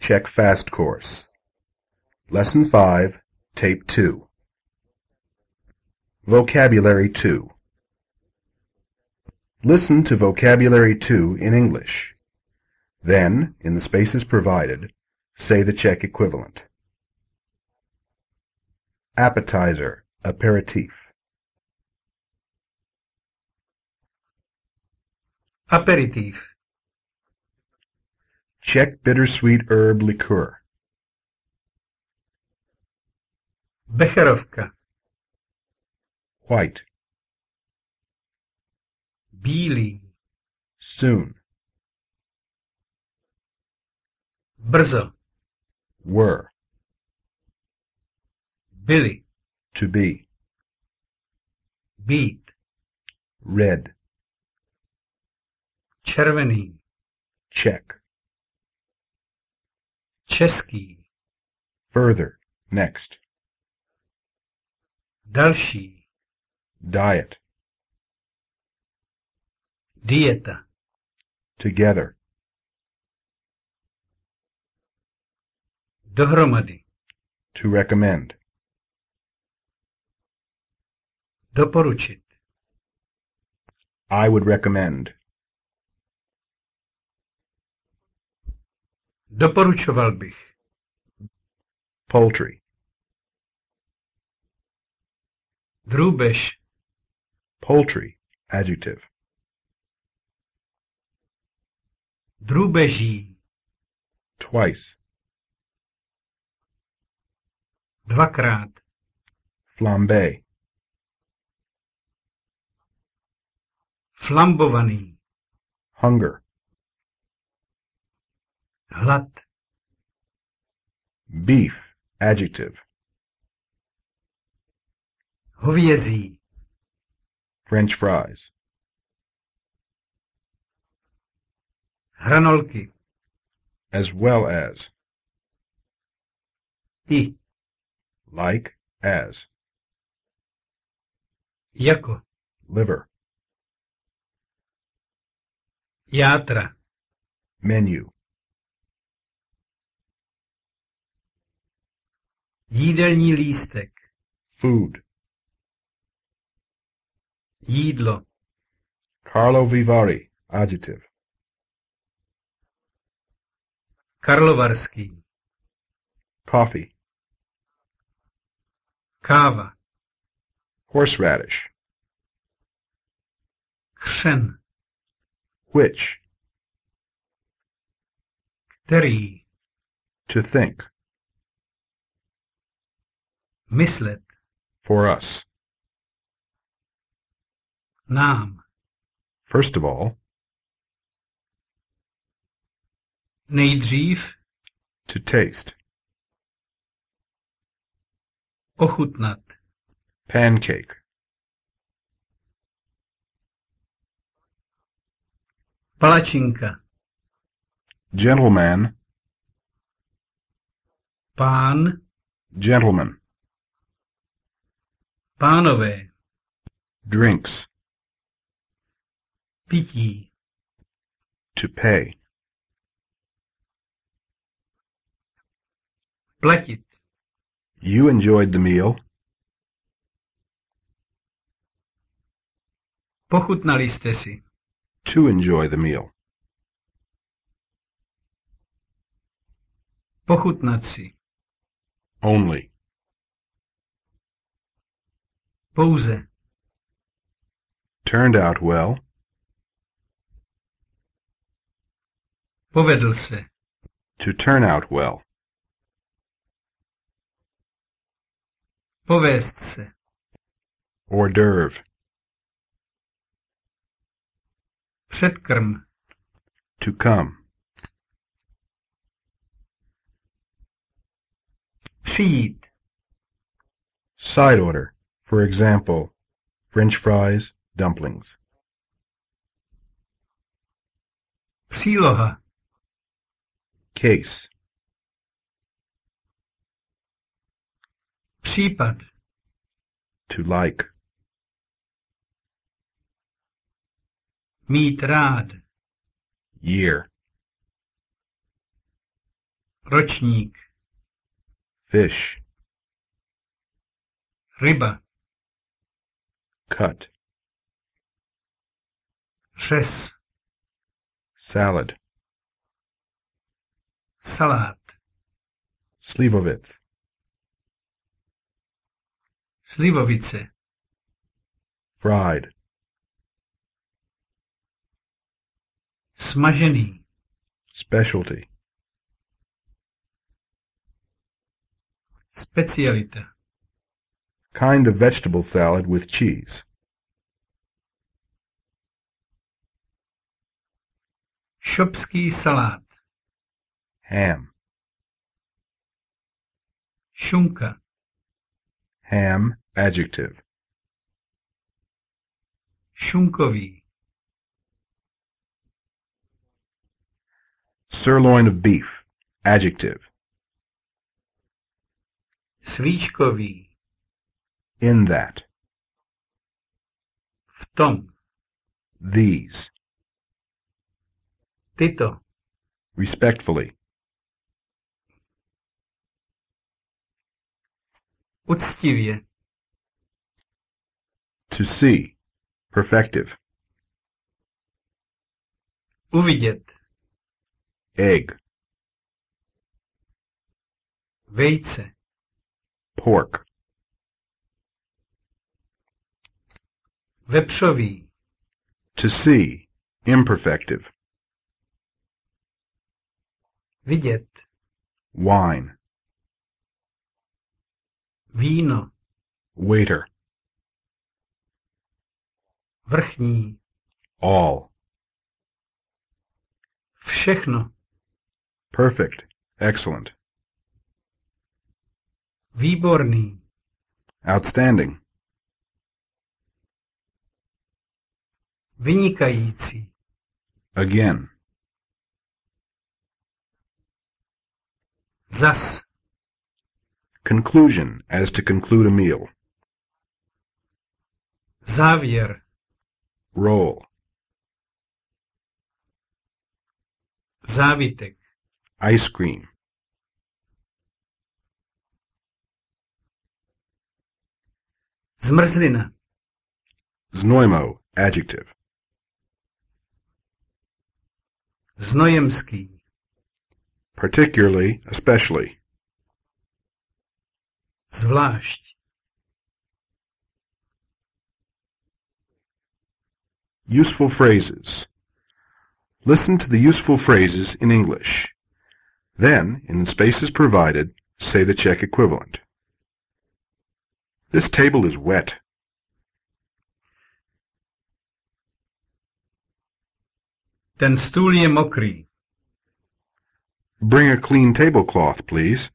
Czech Fast Course. Lesson 5, Tape 2. Vocabulary 2. Listen to Vocabulary 2 in English. Then, in the spaces provided, say the Czech equivalent. Appetizer, aperitif. Aperitif. Czech bittersweet herb liqueur. Becherovka. White. Bílý. Soon. Brzo. Were. Byli. To be. Být. Red. Červený. Czech. Český. Further. Next. Další. Diet. Dieta. Together. Dohromady. To recommend. Doporučit. I would recommend. Doporučoval bych. Poultry. Drůbež. Poultry. Adjective. Drůbeží. Twice. Dvakrát. Flambe. Flambovaný. Hunger. Hlad. Beef. Adjective. Hovězí. French fries. Hranolky. As well as. I. Like as. Jako. Liver. Játra. Menu. Jídelní lístek. Food. Jídlo. Carlo Vivari. Adjective. Karlovarský. Coffee. Káva. Horseradish. Křen. Which. Který. To think. Myslet. For us. Nám. First of all. Nejdřív. To taste. Ochutnat. Pancake. Palačinka. Gentleman. Pán. Gentleman. Pánové. Drinks. Pití. To pay. Platit. You enjoyed the meal. Pochutnali jste si. To enjoy the meal. Pochutnat si. Only. Pouze. Turned out well. Povedl se. To turn out well. Povést se. Hors d'oeuvre. Předkrm. To come. Přijít. Side order. For example, French fries, dumplings. Příloha. Case. Případ. To like. Mít rád. Year. Ročník. Fish. Ryba. Cut. Řez. Salad. Salát. Slivovitz. Slivovice. Fried. Smažený. Specialty. Specialita. Kind of vegetable salad with cheese. Šopský salát. Ham. Šunka. Ham, adjective. Šunkový. Sirloin of beef, adjective. Svíčkový. In that. V tom. These. Tyto. Respectfully. Uctivě. To see. Perfective. Uvidět. Egg. Vejce. Pork. Vepřový. To see. Imperfective. Vidět. Wine. Víno. Waiter. Vrchní. All. Všechno. Perfect. Excellent. Výborný. Outstanding. Vynikající. Again. Zas. Conclusion, as to conclude a meal. Závěr. Roll. Závitek. Ice cream. Zmrzlina. Znojmo, adjective. Znojemský. Particularly, especially. Zvlášť. Useful phrases. Listen to the useful phrases in English. Then, in the spaces provided, say the Czech equivalent. This table is wet. Ten stůl je mokrý. Bring a clean tablecloth, please.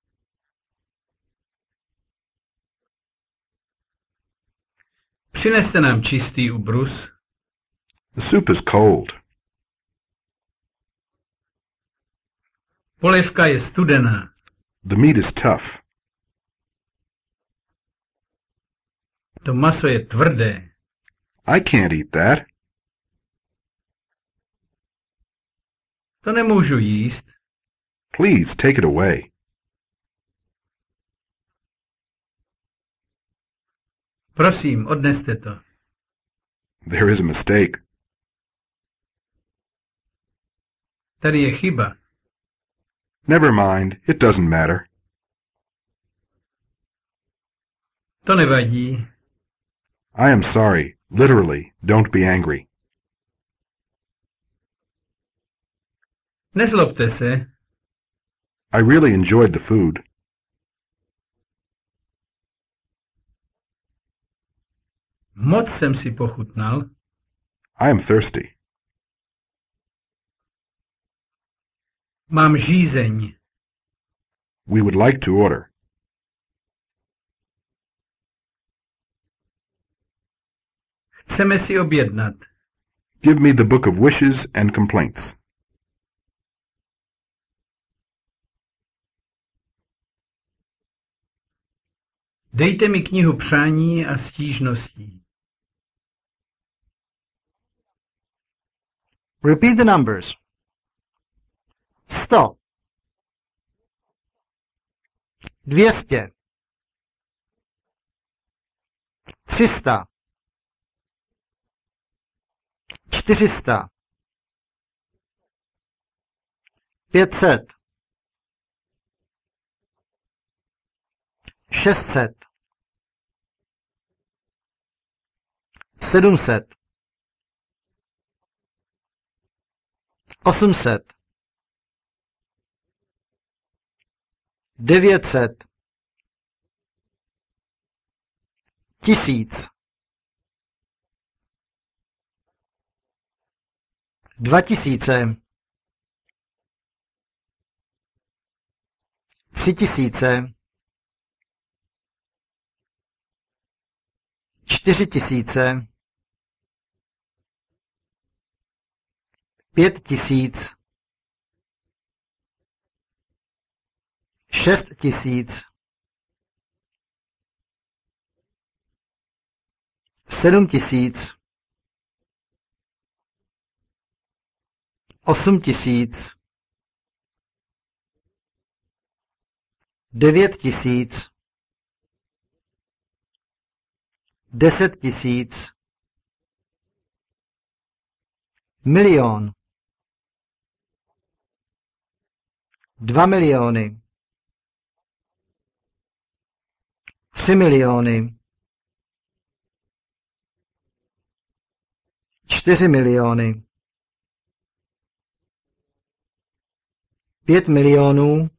Přineste nám čistý ubrus. The soup is cold. Polévka je studená. The meat is tough. To maso je tvrdé. I can't eat that. To nemůžu jíst. Please take it away. Prosím, odneste to. There is a mistake. Tady je chyba. Never mind, it doesn't matter. To nevadí. I am sorry. Literally, don't be angry. Nezlobte se. I really enjoyed the food. Moc jsem si pochutnal. I am thirsty. Mám žízeň. We would like to order. Chceme si objednat. Give me the book of wishes and complaints. Dejte mi knihu přání a stížností. Repeat the numbers. Stop. 200, 300, 400, 500, 600, 700, 800, 900, 1000, 2000, 3000, 4000, 5000, 6000, 7000, 8000, 9000, 10 000, milion, 2 miliony, 3 miliony, 4 miliony, 5 milionů,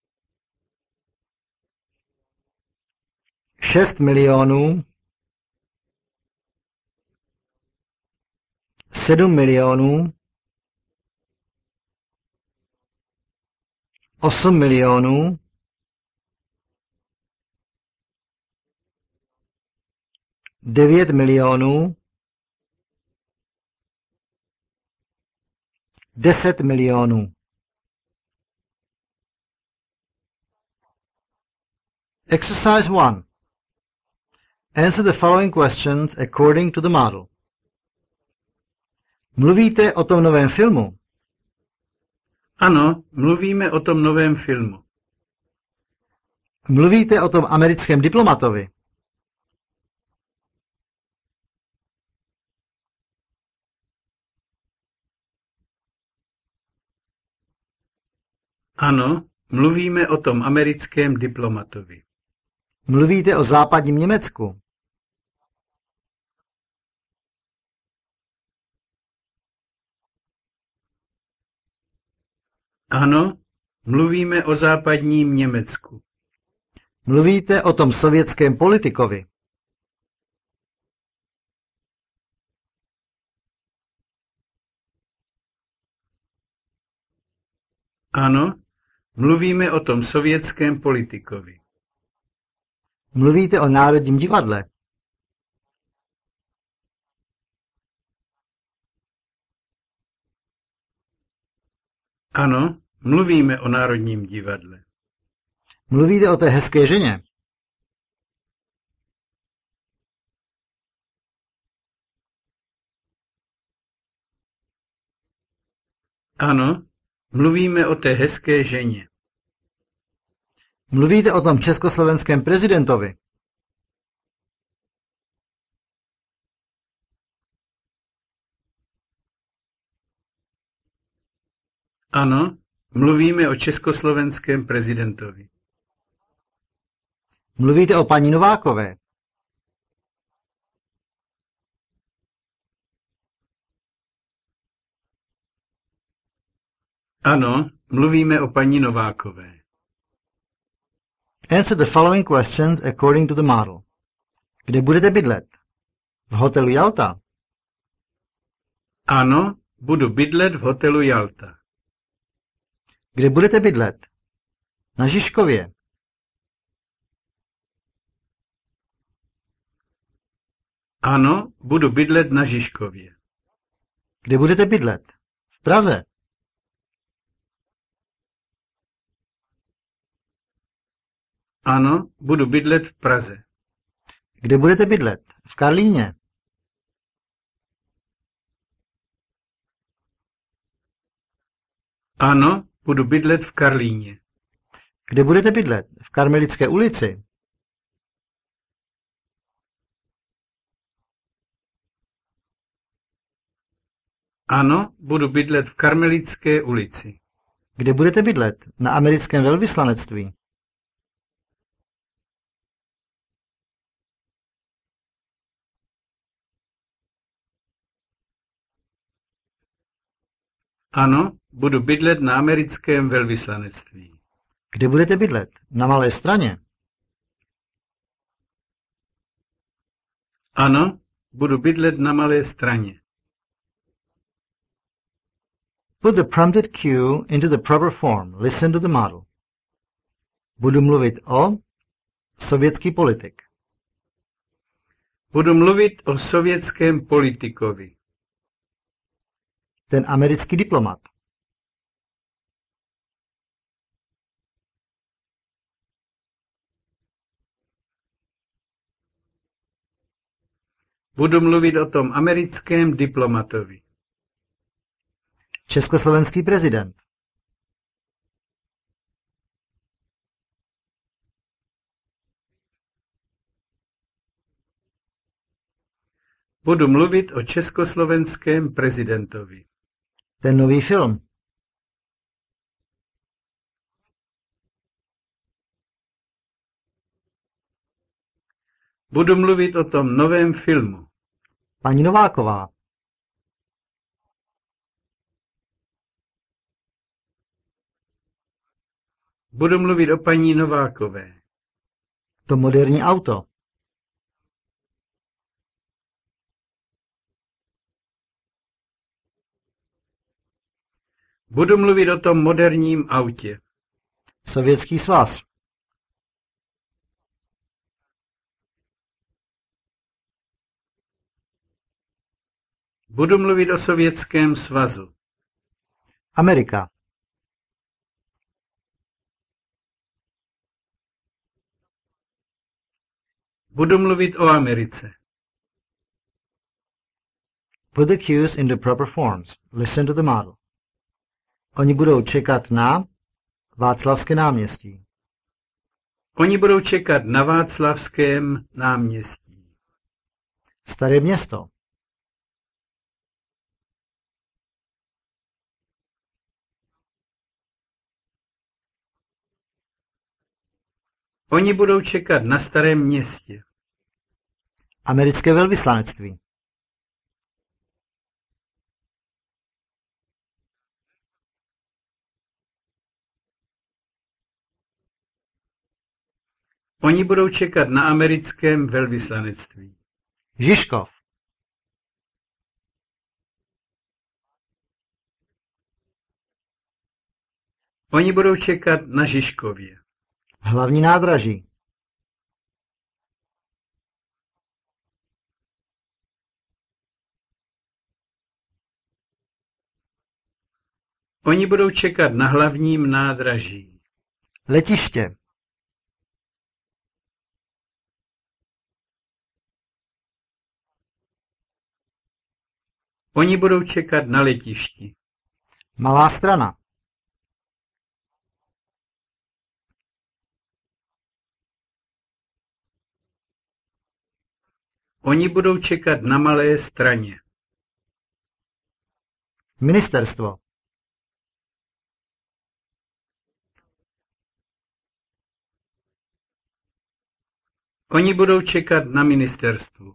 6 milionů, 7 milionů, 8 milionů, 9 milionů, 10 milionů. Exercise 1. Answer the following questions according to the model. Mluvíte o tom novém filmu? Ano, mluvíme o tom novém filmu. Mluvíte o tom americkém diplomatovi? Ano, mluvíme o tom americkém diplomatovi. Mluvíte o západním Německu? Ano, mluvíme o západním Německu. Mluvíte o tom sovětském politikovi? Ano, mluvíme o tom sovětském politikovi. Mluvíte o Národním divadle? Ano, mluvíme o Národním divadle. Mluvíte o té hezké ženě? Ano, mluvíme o té hezké ženě. Mluvíte o tom československém prezidentovi? Ano, mluvíme o československém prezidentovi. Mluvíte o paní Novákové? Ano, mluvíme o paní Novákové. Answer the following questions according to the model. Kde budete bydlet? V hotelu Jalta? Ano, budu bydlet v hotelu Jalta. Kde budete bydlet? Na Žižkově? Ano, budu bydlet na Žižkově. Kde budete bydlet? V Praze? Ano, budu bydlet v Praze. Kde budete bydlet? V Karlíně? Ano, budu bydlet v Karlíně. Kde budete bydlet? V Karmelitské ulici? Ano, budu bydlet v Karmelitské ulici. Kde budete bydlet? Na americkém velvyslanectví? Ano, budu bydlet na americkém velvyslanectví. Kde budete bydlet? Na Malé Straně? Ano, budu bydlet na Malé Straně. Put the prompted cue into the proper form. Listen to the model. Budu mluvit o sovětský politik. Budu mluvit o sovětském politikovi. Ten americký diplomat. Budu mluvit o tom americkém diplomatovi. Československý prezident. Budu mluvit o československém prezidentovi. Ten nový film. Budu mluvit o tom novém filmu. Paní Nováková. Budu mluvit o paní Novákové. To moderní auto. Budu mluvit o tom moderním autě. Sovětský svaz. Budu mluvit o Sovětském svazu. Amerika. Budu mluvit o Americe. Put the cues into proper forms. Listen to the model. Oni budou čekat na Václavské náměstí. Oni budou čekat na Václavském náměstí. Staré město. Oni budou čekat na Starém městě. Americké velvyslanectví. Oni budou čekat na americkém velvyslanectví. Žižkov. Oni budou čekat na Žižkově. Hlavní nádraží. Oni budou čekat na hlavním nádraží. Letiště. Oni budou čekat na letišti. Malá Strana. Oni budou čekat na Malé Straně. Ministerstvo. Oni budou čekat na ministerstvu.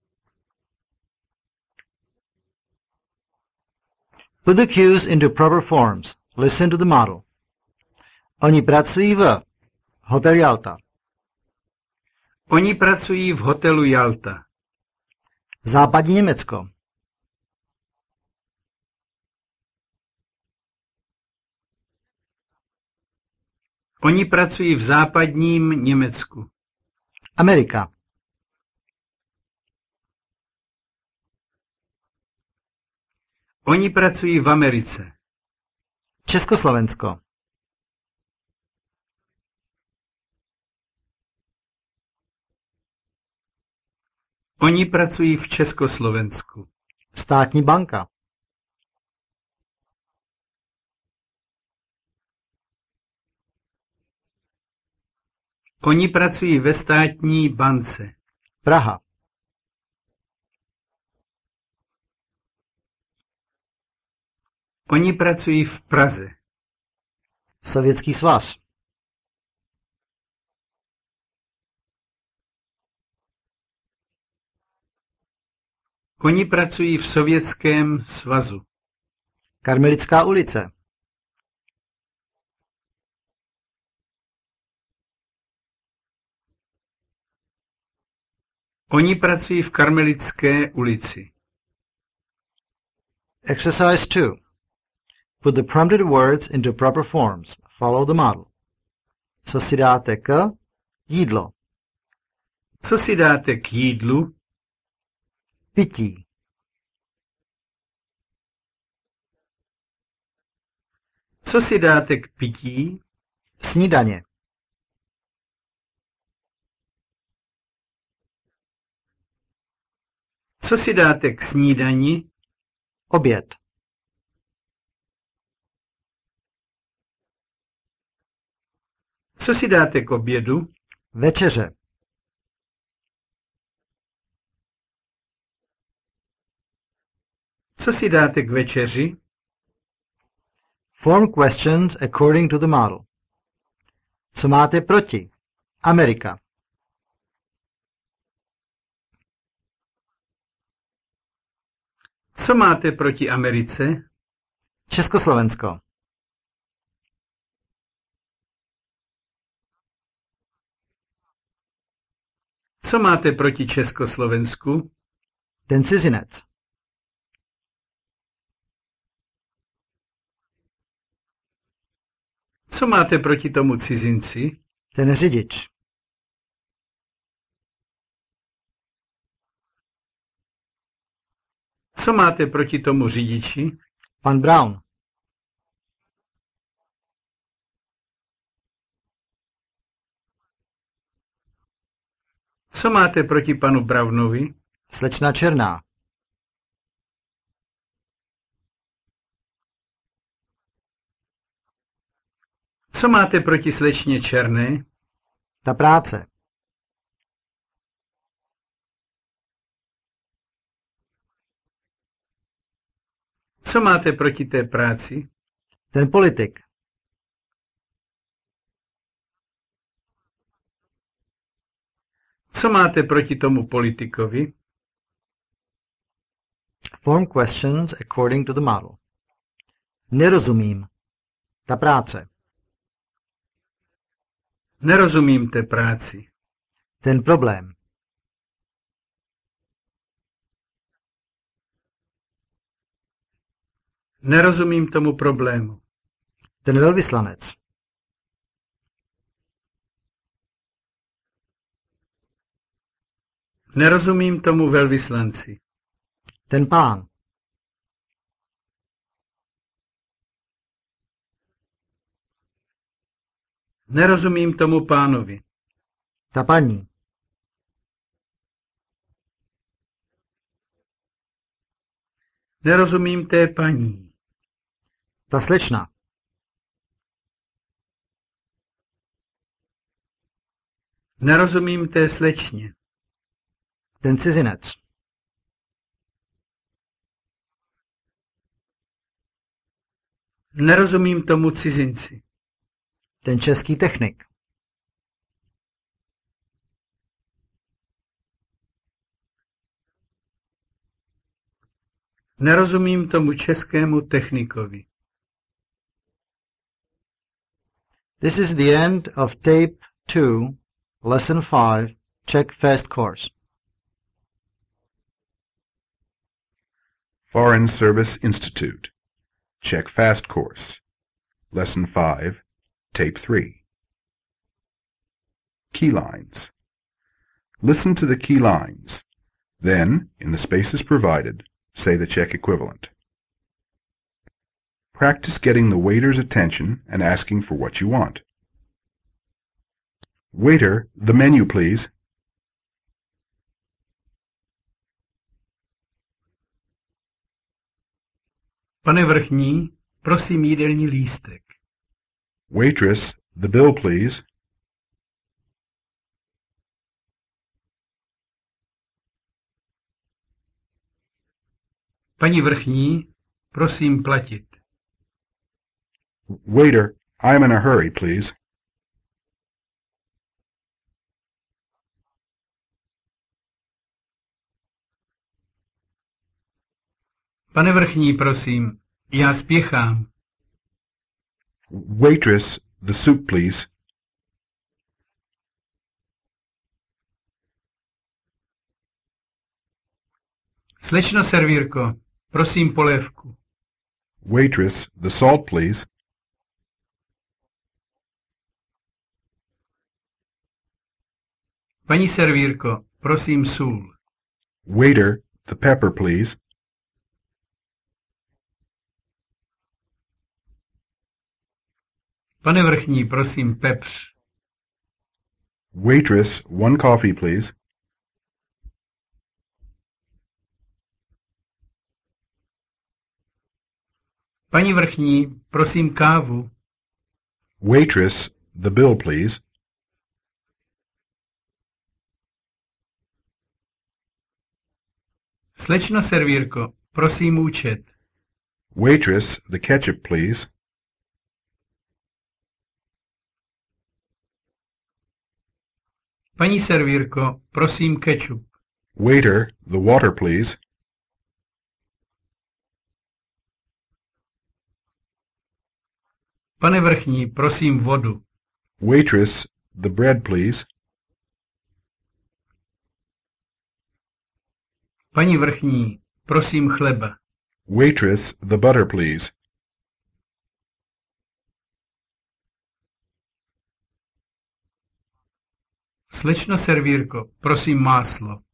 Put the cues into proper forms. Listen to the model. Oni pracují v Hotel Jalta. Oni pracují v hotelu Jalta. Západní Německo. Oni pracují v západním Německu. Amerika. Oni pracují v Americe. Československo. Oni pracují v Československu. Státní banka. Oni pracují ve státní bance. Praha. Oni pracují v Praze. Sovětský svaz. Oni pracují v Sovětském svazu. Karmelická ulice. Oni pracují v Karmelitské ulici. Exercise 2. Put the prompted words into proper forms. Follow the model. Co si dáte k jídlo? Co si dáte k jídlu? Pití. Co si dáte k pití? Snídaně. Co si dáte k snídani? Oběd. Co si dáte k obědu? Večeře. Co si dáte k večeři? Form questions according to the model. Co máte proti? Amerika. Co máte proti Americe? Československo. Co máte proti Československu? Ten cizinec. Co máte proti tomu cizinci? Ten řidič. Co máte proti tomu řidiči? Pan Brown. Co máte proti panu Brownovi? Slečna Černá. Co máte proti slečně Černé? Ta práce. Co máte proti té práci? Ten politik. Co máte proti tomu politikovi? Form questions according to the model. Nerozumím. Ta práce. Nerozumím té práci. Ten problém. Nerozumím tomu problému. Ten velvyslanec. Nerozumím tomu velvyslanci. Ten pán. Nerozumím tomu pánovi. Ta paní. Nerozumím té paní. Ta slečna. Nerozumím té slečně. Ten cizinec. Nerozumím tomu cizinci. Ten český technik. Nerozumím tomu českému technikovi. This is the end of tape 2, lesson 5, Czech Fast course. Foreign Service Institute, Czech Fast Course, Lesson 5, Tape 3. Key lines. Listen to the key lines. Then, in the spaces provided, say the Czech equivalent. Practice getting the waiter's attention and asking for what you want. Waiter, the menu, please. Pane vrchní, prosím jídelní lístek. Waitress, the bill, please. Paní vrchní, prosím platit. Waiter, I'm in a hurry, please. Pane vrchní, prosím, já spěchám. Waitress, the soup, please. Slečno servírko, prosím polévku. Waitress, the salt, please. Paní servírko, prosím sůl. Waiter, the pepper, please. Pane vrchní, prosím pepř. Waitress, one coffee, please. Paní vrchní, prosím kávu. Waitress, the bill, please. Slečno servírko, prosím účet. Waitress, the ketchup, please. Paní servírko, prosím kečup. Waiter, the water, please. Pane vrchní, prosím vodu. Waitress, the bread, please. Paní vrchní, prosím chleba. Waitress, the butter, please. Slečno servírko, prosím máslo.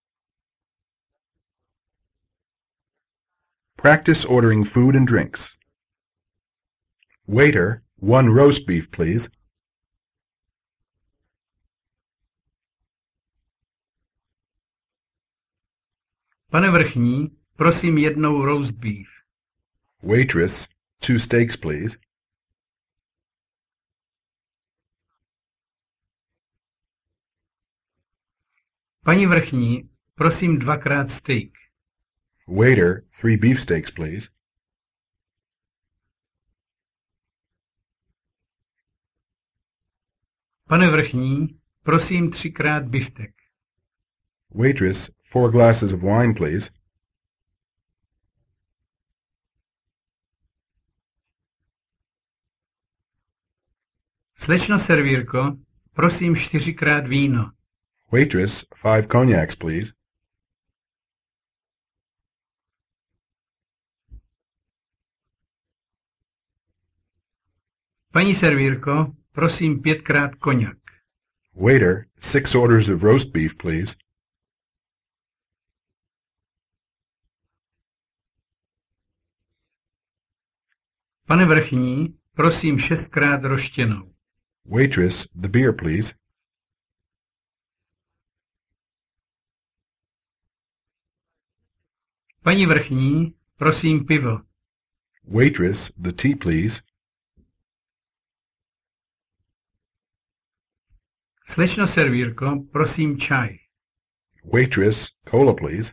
Practice ordering food and drinks. Waiter, one roast beef, please. Pane vrchní, prosím jednou roast beef. Waitress, two steaks, please. Paní vrchní, prosím dvakrát steak. Waiter, three beefsteaks, please. Pane vrchní, prosím třikrát biftek. Waitress, four glasses of wine, please. Slečno servírko, prosím čtyřikrát víno. Waitress, five cognacs, please. Paní servírko, prosím pětkrát koněk. Waiter, six orders of roast beef, please. Pane vrchní, prosím šestkrát roštěnou. Waitress, the beer, please. Paní vrchní, prosím pivo. Waitress, the tea, please. Slečno servírko, prosím čaj. Waitress, cola, please.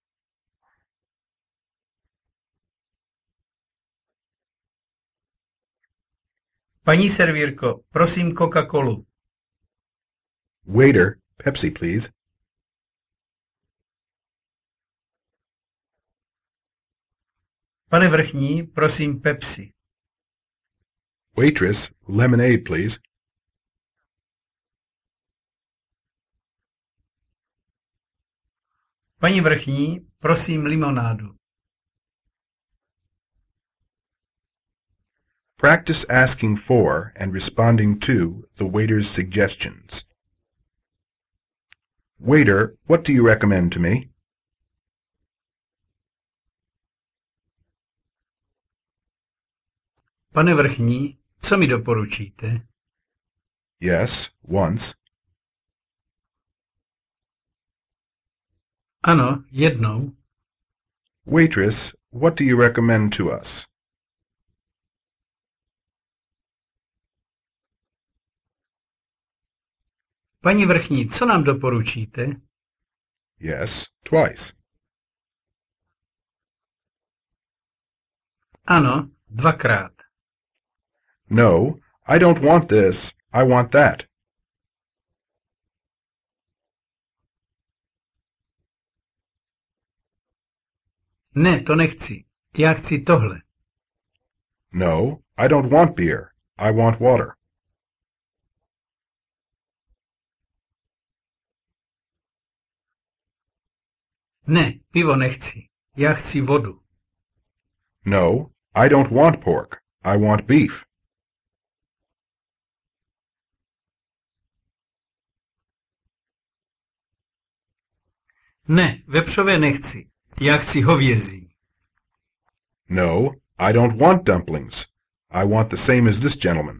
Paní servírko, prosím Coca-Colu. Waiter, Pepsi, please. Pane vrchní, prosím Pepsi. Waitress, lemonade, please. Paní vrchní, prosím limonádu. Practice asking for and responding to the waiter's suggestions. Waiter, what do you recommend to me? Pane vrchní, co mi doporučíte? Yes, once. Ano, jednou. Waitress, what do you recommend to us? Paní vrchní, co nám doporučíte? Yes, twice. Ano, dvakrát. No, I don't want this. I want that. Ne, to nechci. Já chci tohle. No, I don't want beer. I want water. Ne, pivo nechci. Já chci vodu. No, I don't want pork. I want beef. Ne, vepřové nechci. Já chci hovězí. No, I don't want dumplings. I want the same as this gentleman.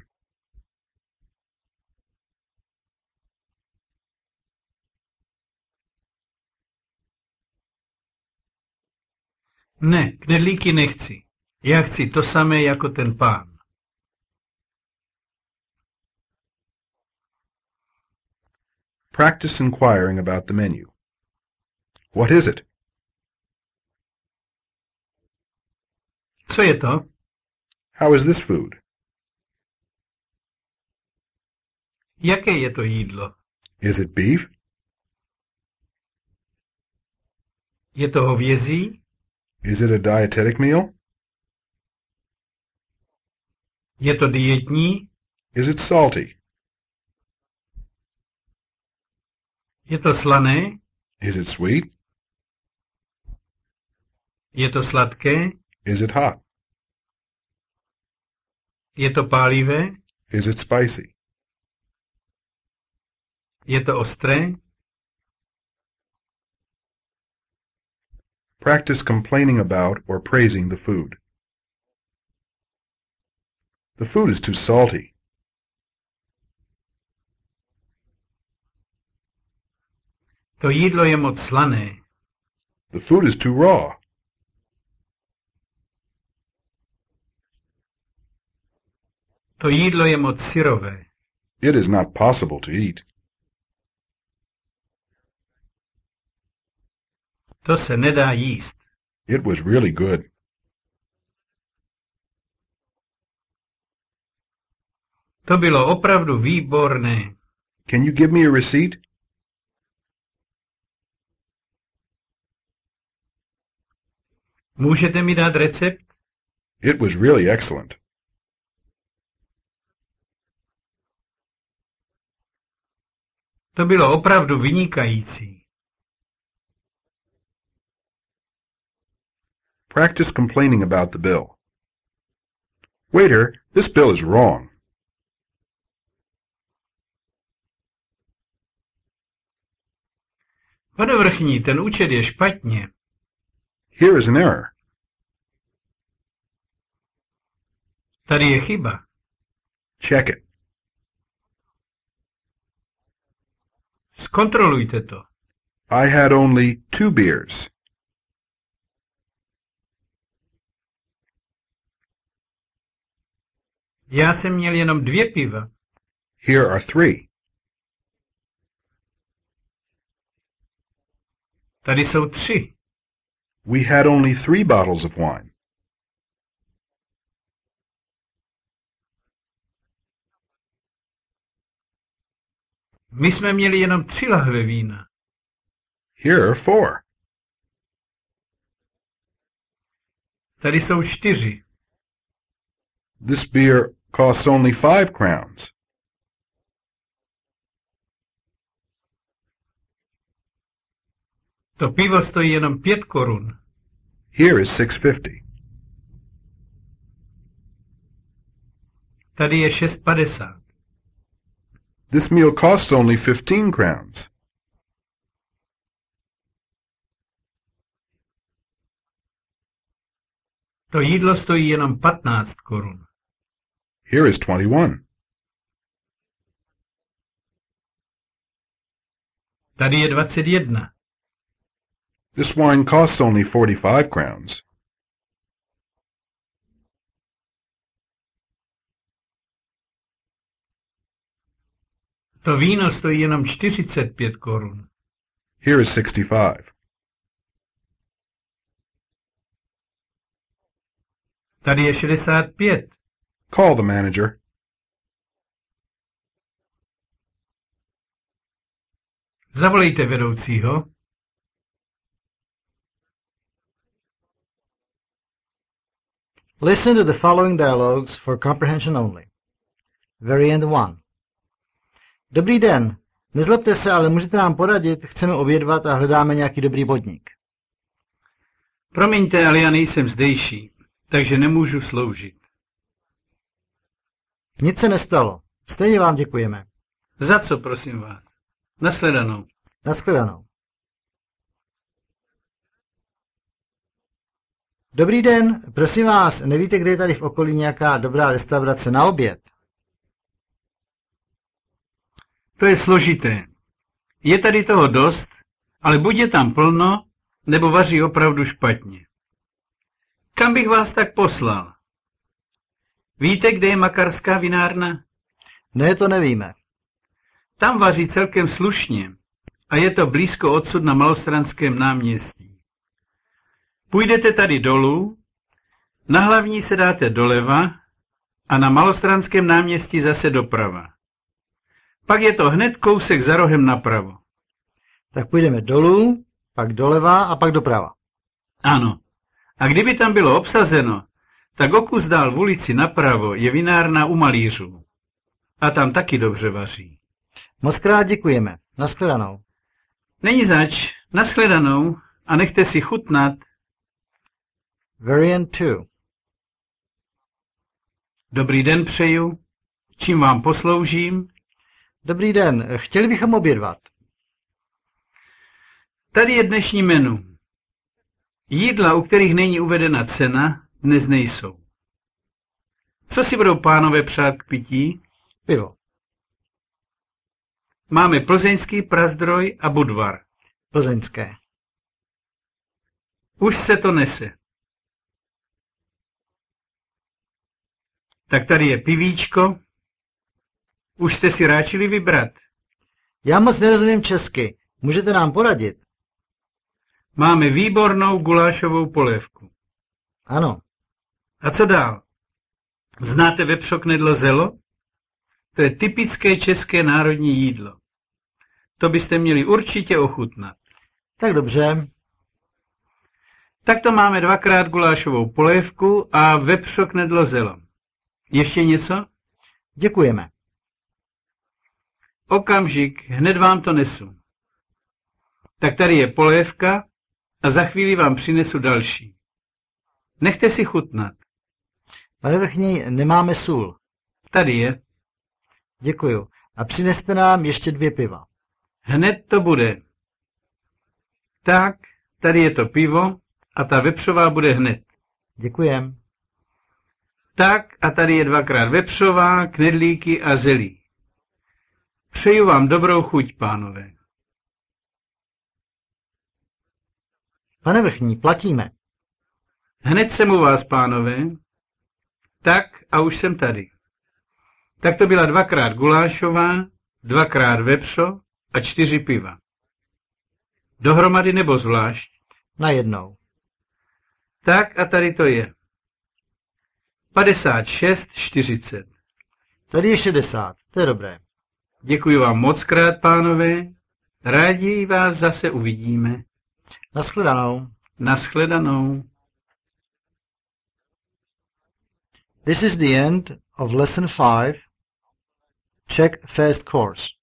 Ne, knedlíky nechci. Já chci to samé jako ten pán. Practice inquiring about the menu. What is it? Co je to? How is this food? Jaké je to jídlo? Is it beef? Je to hovězí? Is it a dietetic meal? Je to dietní? Is it salty? Je to slané? Is it sweet? Je to sladké? Is it hot? Je to pálivé? Is it spicy? Je to ostré? Practice complaining about or praising the food. The food is too salty. To jídlo je moc slané. The food is too raw. To jídlo je moc syrové. It is not possible to eat. To se nedá jíst. It was really good. To bylo opravdu výborné. Can you give me a receipt? Můžete mi dát recept? It was really excellent. To bylo opravdu vynikající. Practice complaining about the bill. Waiter, this bill is wrong. Pane vrchní, ten účet je špatně. Here is an error. Tady je chyba. Check it. Zkontrolujte to. I had only 2 beers. Já jsem měl jenom 2 piva. Here are 3. Tady jsou 3. We had only 3 bottles of wine. My jsme měli jenom 3 lahve vína. Here are 4. Tady jsou 4. This beer costs only 5 crowns. To pivo stojí jenom 5 korun. Here is 6.50. Tady je 6,50. This meal costs only 15 crowns. To jídlo stojí jenom 15 korun. Here is 21. Tady je 21. This wine costs only 45 crowns. To víno stojí jenom 45 korun. Here is 65. Tady je 65. Call the manager. Zavolejte vedoucího. Listen to the following dialogues for comprehension only. Variant 1. Dobrý den. Nezlobte se, ale můžete nám poradit, chceme obědvat a hledáme nějaký dobrý podnik. Promiňte, ale já nejsem zdejší, takže nemůžu sloužit. Nic se nestalo. Stejně vám děkujeme. Za co, prosím vás? Nashledanou. Nashledanou. Dobrý den, prosím vás, nevíte, kde je tady v okolí nějaká dobrá restaurace na oběd? To je složité. Je tady toho dost, ale buď je tam plno, nebo vaří opravdu špatně. Kam bych vás tak poslal? Víte, kde je Makarská vinárna? Ne, to nevíme. Tam vaří celkem slušně a je to blízko odsud na Malostranském náměstí. Půjdete tady dolů, na Hlavní se dáte doleva a na Malostranském náměstí zase doprava. Pak je to hned kousek za rohem napravo. Tak půjdeme dolů, pak doleva a pak doprava. Ano. A kdyby tam bylo obsazeno, tak o kus dál v ulici napravo je vinárna u malířů. A tam taky dobře vaří. Mockrát děkujeme. Nashledanou. Není zač. Nashledanou a nechte si chutnat. Variant 2. Dobrý den přeju. Čím vám posloužím? Dobrý den, chtěli bychom obědvat. Tady je dnešní menu. Jídla, u kterých není uvedena cena, dnes nejsou. Co si budou pánové přát k pití? Pivo. Máme plzeňský Prazdroj a Budvar. Plzeňské. Už se to nese. Tak tady je pivíčko. Už jste si ráčili vybrat. Já moc nerozumím česky. Můžete nám poradit? Máme výbornou gulášovou polévku. Ano. A co dál? Znáte vepřoknedlo zelo? To je typické české národní jídlo. To byste měli určitě ochutnat. Tak dobře. Tak to máme 2x gulášovou polévku a vepřoknedlo zelo. Ještě něco? Děkujeme. Okamžik, hned vám to nesu. Tak tady je polévka a za chvíli vám přinesu další. Nechte si chutnat. Pane vrchní, nemáme sůl. Tady je. Děkuju. A přineste nám ještě 2 piva. Hned to bude. Tak, tady je to pivo a ta vepřová bude hned. Děkujem. Tak a tady je 2x vepřová, knedlíky a zelí. Přeju vám dobrou chuť, pánové. Pane vrchní, platíme. Hned jsem u vás, pánové. Tak a už jsem tady. Tak to byla 2x gulášová, 2x vepřo a 4 piva. Dohromady nebo zvlášť? Najednou. Tak a tady to je. 56,40. Tady je 60. To je dobré. Děkuji vám mockrát, pánové. Rádi vás zase uvidíme. Nashledanou. Nashledanou. This is the end of lesson 5. Czech First Course.